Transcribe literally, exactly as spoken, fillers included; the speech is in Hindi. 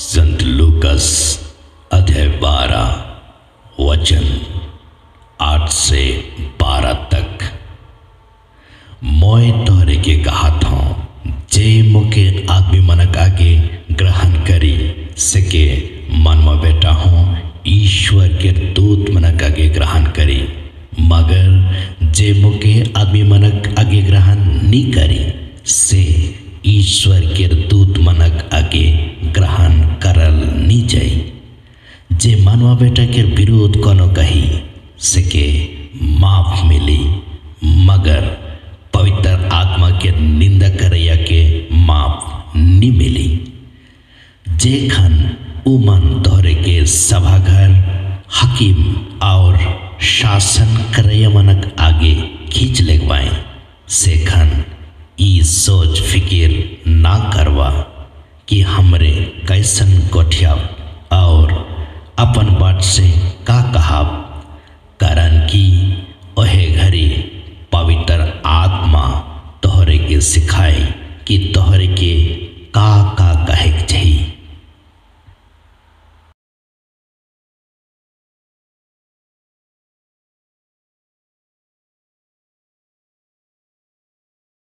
संत लूकस अध्याय बारह वचन आठ से बारह तक। मैं तोहरे के कहा था जे मुके आदमी मनक आगे ग्रहण करी सके मन में बेटा हूँ ईश्वर के दूत मनक आगे ग्रहण करी, मगर जे मुके आदमी मनक आगे ग्रहण नहीं करी से ईश्वर के दूत मनक आगे ग्रहण करल नहीं जाई। जे मानवा बेटा के विरोध कोनो कही सके माफ मिली, मगर पवित्र आत्मा के निंदा करैया के माफ नहीं मिली। जे खन उमन तोहरे के सभाघर हकीम और शासन करैया मनक आगे खींच लेगवाए से खन ई सोच फिकिर ना करवा कि हमरे कैसन गोठिया और अपन बाट से का कहा, कारण कि ओहे घड़ी पवित्र आत्मा तोहरे के सिखाए कि तोहरे के का का कहे